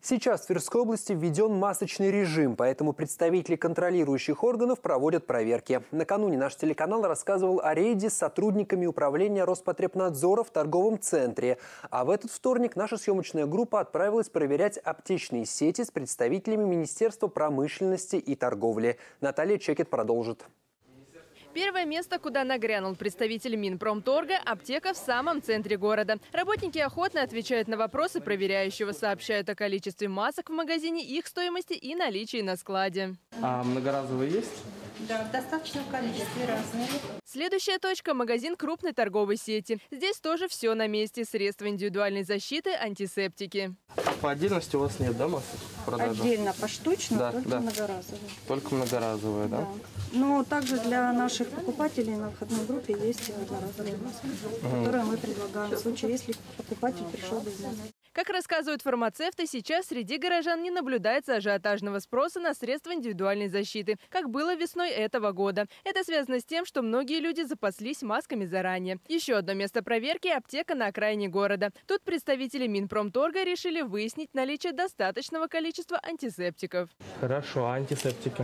Сейчас в Тверской области введен масочный режим, поэтому представители контролирующих органов проводят проверки. Накануне наш телеканал рассказывал о рейде с сотрудниками управления Роспотребнадзора в торговом центре. А в этот вторник наша съемочная группа отправилась проверять аптечные сети с представителями Министерства промышленности и торговли. Наталья Чекет продолжит. Первое место, куда нагрянул представитель Минпромторга – аптека в самом центре города. Работники охотно отвечают на вопросы проверяющего, сообщают о количестве масок в магазине, их стоимости и наличии на складе. А многоразовые есть? Да, в достаточном количестве разные. Следующая точка – магазин крупной торговой сети. Здесь тоже все на месте. Средства индивидуальной защиты, антисептики. По отдельности у вас нет, да, масок в продаже? Отдельно, поштучно, Да, только да. многоразовые. Только многоразовые, да? Да. Но также для наших покупателей на входной группе есть и одноразовые маски, которые мы предлагаем в случае, если покупатель пришел без маски. Как рассказывают фармацевты, сейчас среди горожан не наблюдается ажиотажного спроса на средства индивидуальной защиты, как было весной этого года. Это связано с тем, что многие люди запаслись масками заранее. Еще одно место проверки – аптека на окраине города. Тут представители Минпромторга решили выяснить наличие достаточного количества антисептиков. Хорошо, а антисептики?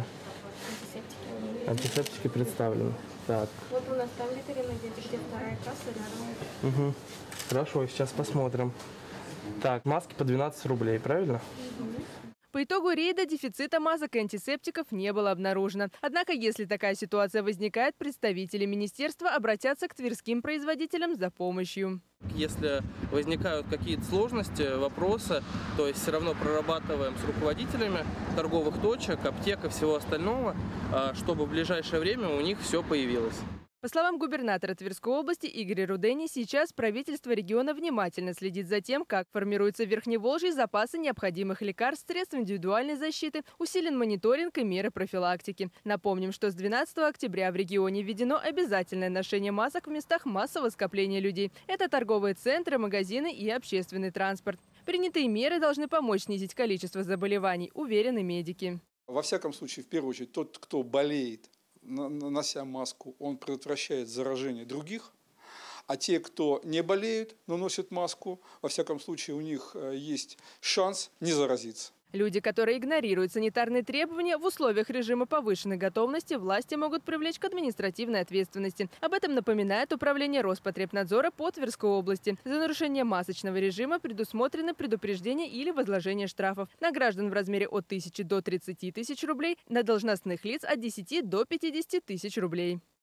Антисептики представлены. Так. Вот у нас там витрина, где вторая касса рядом. Угу. Хорошо, сейчас посмотрим. Так, маски по 12 рублей, правильно? По итогу рейда дефицита масок и антисептиков не было обнаружено. Однако, если такая ситуация возникает, представители министерства обратятся к тверским производителям за помощью. Если возникают какие-то сложности, вопросы, то есть все равно прорабатываем с руководителями торговых точек, аптек и всего остального, чтобы в ближайшее время у них все появилось. По словам губернатора Тверской области Игоря Рудени, сейчас правительство региона внимательно следит за тем, как формируются в Верхневолжье запасы необходимых лекарств, средств индивидуальной защиты, усилен мониторинг и меры профилактики. Напомним, что с 12 октября в регионе введено обязательное ношение масок в местах массового скопления людей. Это торговые центры, магазины и общественный транспорт. Принятые меры должны помочь снизить количество заболеваний, уверены медики. Во всяком случае, в первую очередь, тот, кто болеет, нанося маску, он предотвращает заражение других, а те, кто не болеют, но носят маску, во всяком случае у них есть шанс не заразиться. Люди, которые игнорируют санитарные требования, в условиях режима повышенной готовности власти могут привлечь к административной ответственности. Об этом напоминает Управление Роспотребнадзора по Тверской области. За нарушение масочного режима предусмотрены предупреждение или возложение штрафов на граждан в размере от 1000 до 30 тысяч рублей, на должностных лиц от 10 до 50 тысяч рублей.